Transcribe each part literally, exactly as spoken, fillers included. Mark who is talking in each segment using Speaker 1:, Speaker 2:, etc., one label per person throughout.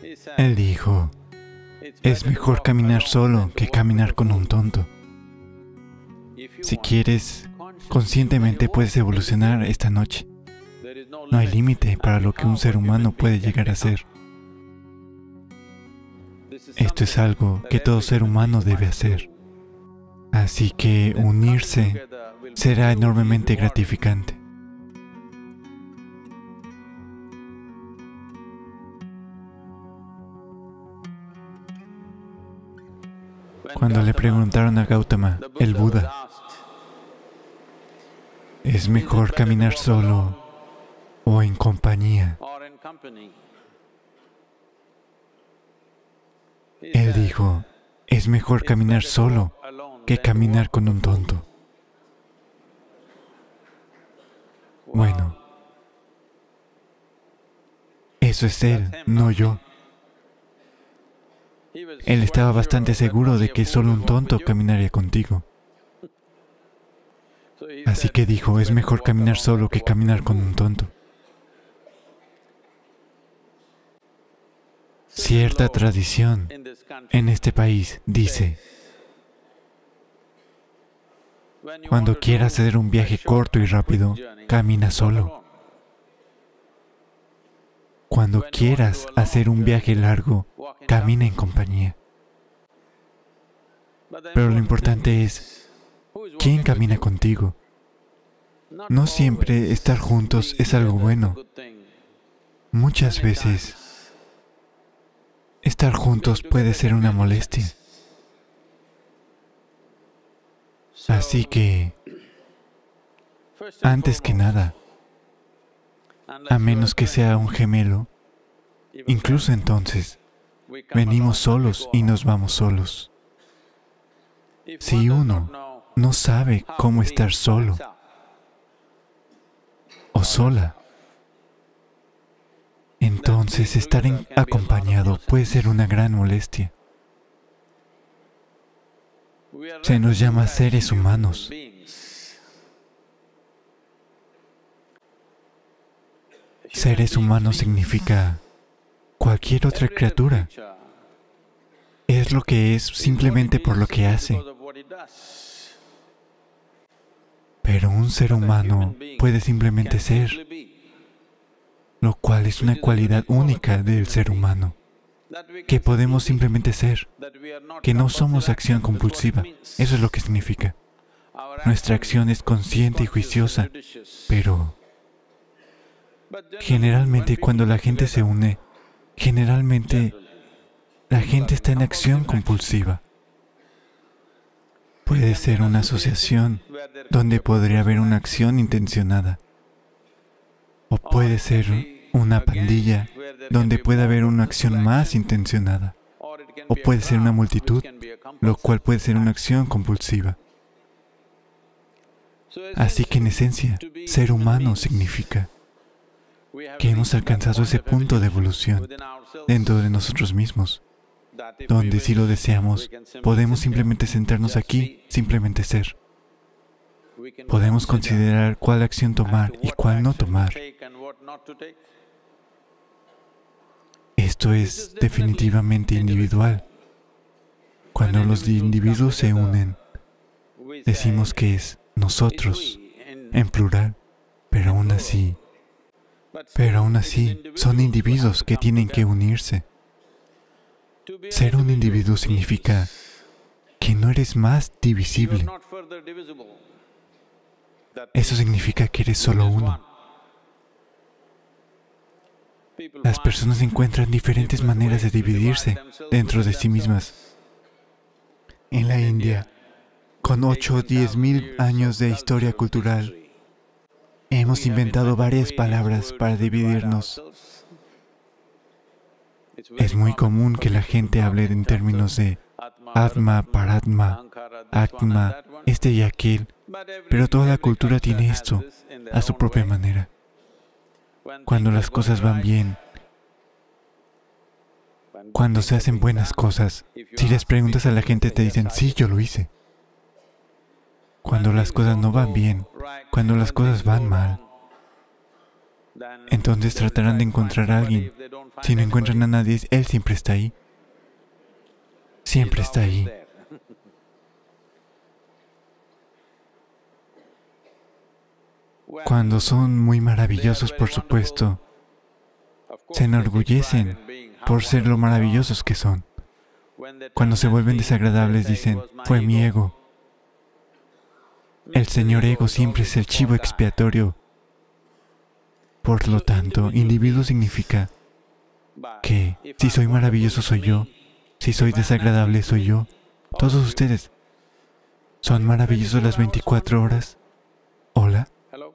Speaker 1: Él dijo, es mejor caminar solo que caminar con un tonto. Si quieres, conscientemente puedes evolucionar esta noche. No hay límite para lo que un ser humano puede llegar a ser. Esto es algo que todo ser humano debe hacer. Así que unirse será enormemente gratificante. Cuando le preguntaron a Gautama, el Buda, ¿es mejor caminar solo o en compañía? Él dijo, es mejor caminar solo que caminar con un tonto. Bueno, eso es él, no yo. Él estaba bastante seguro de que solo un tonto caminaría contigo. Así que dijo, es mejor caminar solo que caminar con un tonto. Cierta tradición en este país dice, cuando quieras hacer un viaje corto y rápido, camina solo. Cuando quieras hacer un viaje largo, camina en compañía. Pero lo importante es, ¿quién camina contigo? No siempre estar juntos es algo bueno. Muchas veces, estar juntos puede ser una molestia. Así que, antes que nada, a menos que sea un gemelo, incluso entonces, venimos solos y nos vamos solos. Si uno no sabe cómo estar solo o sola, entonces estar en- acompañado puede ser una gran molestia. Se nos llama seres humanos. Seres humanos significa cualquier otra criatura. Es lo que es simplemente por lo que hace. Pero un ser humano puede simplemente ser, lo cual es una cualidad única del ser humano, que podemos simplemente ser, que no somos acción compulsiva. Eso es lo que significa. Nuestra acción es consciente y juiciosa, pero generalmente cuando la gente se une, generalmente la gente está en acción compulsiva. Puede ser una asociación donde podría haber una acción intencionada. O puede ser una pandilla donde puede haber una acción más intencionada. O puede ser una multitud, lo cual puede ser una acción compulsiva. Así que en esencia, ser humano significa que hemos alcanzado ese punto de evolución dentro de nosotros mismos, donde si lo deseamos, podemos simplemente sentarnos aquí, simplemente ser. Podemos considerar cuál acción tomar y cuál no tomar. Esto es definitivamente individual. Cuando los individuos se unen, decimos que es nosotros, en plural, pero aún así, pero aún así, son individuos que tienen que unirse. Ser un individuo significa que no eres más divisible. Eso significa que eres solo uno. Las personas encuentran diferentes maneras de dividirse dentro de sí mismas. En la India, con ocho o diez mil años de historia cultural, hemos inventado varias palabras para dividirnos. Es muy común que la gente hable en términos de Atma, Paratma, Atma, este y aquel, pero toda la cultura tiene esto a su propia manera. Cuando las cosas van bien, cuando se hacen buenas cosas, si les preguntas a la gente te dicen, sí, yo lo hice. Cuando las cosas no van bien, cuando las cosas van mal, entonces tratarán de encontrar a alguien Si no encuentran a nadie, Él siempre está ahí. Siempre está ahí. Cuando son muy maravillosos, por supuesto, se enorgullecen por ser lo maravillosos que son. Cuando se vuelven desagradables, dicen, fue mi ego. El señor ego siempre es el chivo expiatorio. Por lo tanto, individuo significa que si soy maravilloso soy yo, si soy desagradable soy yo. Todos ustedes son maravillosos las veinticuatro horas. Hola.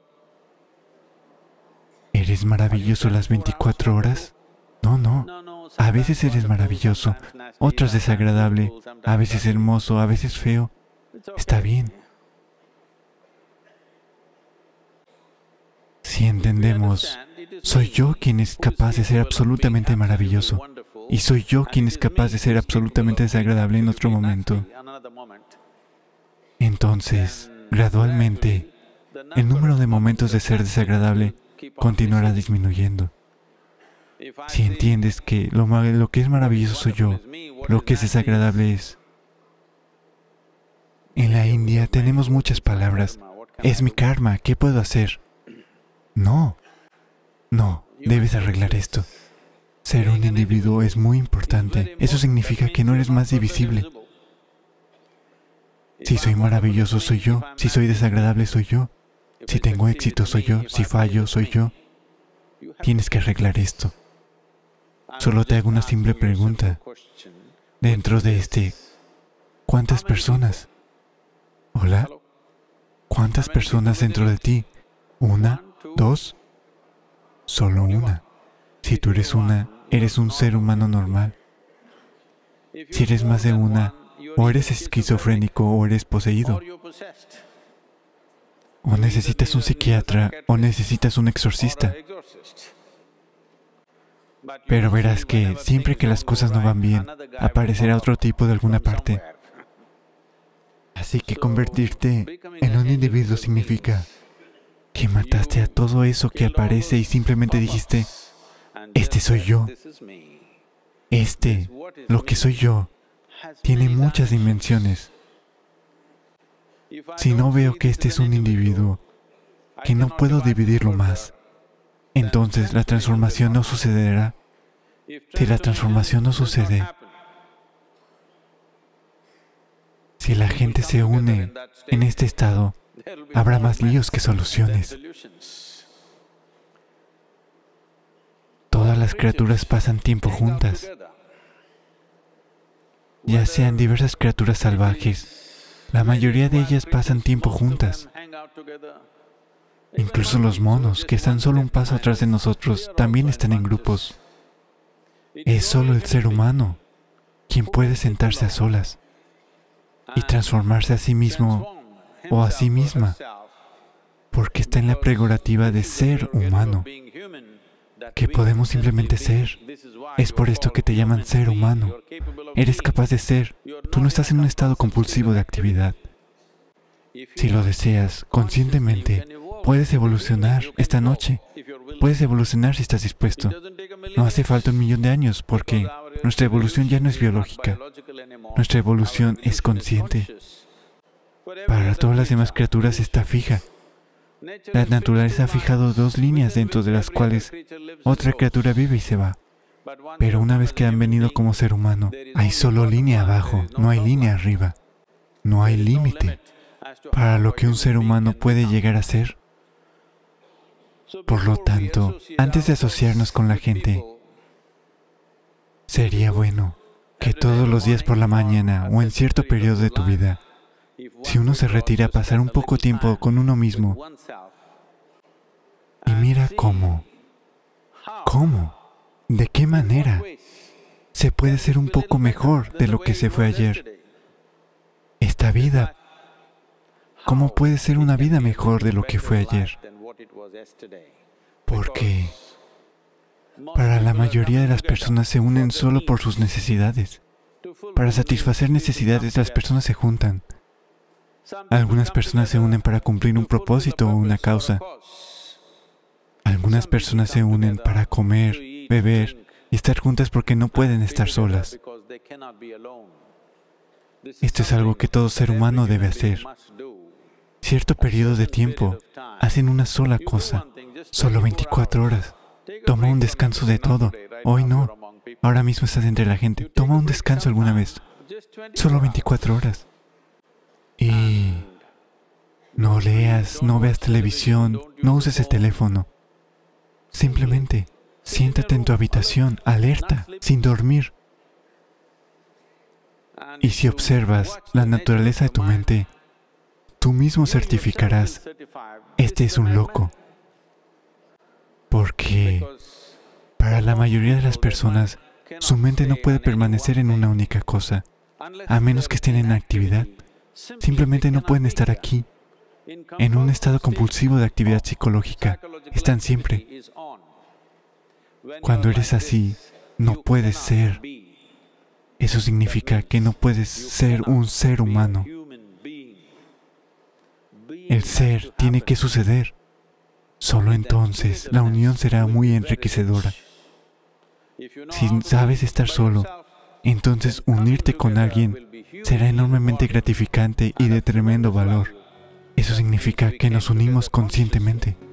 Speaker 1: ¿Eres maravilloso las veinticuatro horas? No, no. A veces eres maravilloso, otras desagradable, a veces hermoso, a veces feo. Está bien. Si entendemos, soy yo quien es capaz de ser absolutamente maravilloso, y soy yo quien es capaz de ser absolutamente desagradable en otro momento. Entonces, gradualmente, el número de momentos de ser desagradable continuará disminuyendo. Si entiendes que lo, lo que es maravilloso soy yo, lo que es desagradable es... En la India tenemos muchas palabras. Es mi karma, ¿qué puedo hacer? No, no, debes arreglar esto. Ser un individuo es muy importante. Eso significa que no eres más divisible. Si soy maravilloso soy yo, si soy desagradable soy yo, si tengo éxito soy yo, si fallo soy yo. Tienes que arreglar esto. Solo te hago una simple pregunta. Dentro de este, ¿cuántas personas? ¿Hola? ¿Cuántas personas dentro de ti? ¿Una? ¿Dos? Solo una. Si tú eres una, eres un ser humano normal. Si eres más de una, o eres esquizofrénico o eres poseído. O necesitas un psiquiatra o necesitas un exorcista. Pero verás que siempre que las cosas no van bien, aparecerá otro tipo de alguna parte. Así que convertirte en un individuo significa que mataste a todo eso que aparece y simplemente dijiste, este soy yo. Este, lo que soy yo, tiene muchas dimensiones. Si no veo que este es un individuo, que no puedo dividirlo más, entonces la transformación no sucederá. Si la transformación no sucede, si la gente se une en este estado, habrá más líos que soluciones. Todas las criaturas pasan tiempo juntas, ya sean diversas criaturas salvajes. La mayoría de ellas pasan tiempo juntas. Incluso los monos, que están solo un paso atrás de nosotros, también están en grupos. Es solo el ser humano quien puede sentarse a solas y transformarse a sí mismo o a sí misma, porque está en la prerrogativa de ser humano, que podemos simplemente ser. Es por esto que te llaman ser humano. Eres capaz de ser. Tú no estás en un estado compulsivo de actividad. Si lo deseas conscientemente, puedes evolucionar esta noche. Puedes evolucionar si estás dispuesto. No hace falta un millón de años, porque nuestra evolución ya no es biológica. Nuestra evolución es consciente. Para todas las demás criaturas está fija. La naturaleza ha fijado dos líneas dentro de las cuales otra criatura vive y se va. Pero una vez que han venido como ser humano, hay solo línea abajo, no hay línea arriba. No hay límite para lo que un ser humano puede llegar a ser. Por lo tanto, antes de asociarnos con la gente, sería bueno que todos los días por la mañana o en cierto periodo de tu vida, si uno se retira a pasar un poco tiempo con uno mismo y mira cómo, cómo, de qué manera se puede ser un poco mejor de lo que se fue ayer. Esta vida, ¿cómo puede ser una vida mejor de lo que fue ayer? Porque para la mayoría de las personas se unen solo por sus necesidades. Para satisfacer necesidades, las personas se juntan. Algunas personas se unen para cumplir un propósito o una causa. Algunas personas se unen para comer, beber, y estar juntas porque no pueden estar solas. Esto es algo que todo ser humano debe hacer. Cierto periodo de tiempo, hacen una sola cosa, solo veinticuatro horas. Toma un descanso de todo. Hoy no. Ahora mismo estás entre la gente. Toma un descanso alguna vez. Solo veinticuatro horas. Y no leas, no veas televisión, no uses el teléfono. Simplemente siéntate en tu habitación, alerta, sin dormir. Y si observas la naturaleza de tu mente, tú mismo certificarás, este es un loco. Porque para la mayoría de las personas, su mente no puede permanecer en una única cosa, a menos que estén en actividad. Simplemente no pueden estar aquí, en un estado compulsivo de actividad psicológica. Están siempre. Cuando eres así, no puedes ser. Eso significa que no puedes ser un ser humano. El ser tiene que suceder. Solo entonces la unión será muy enriquecedora. Si sabes estar solo, entonces unirte con alguien será enormemente gratificante y de tremendo valor. Eso significa que nos unimos conscientemente.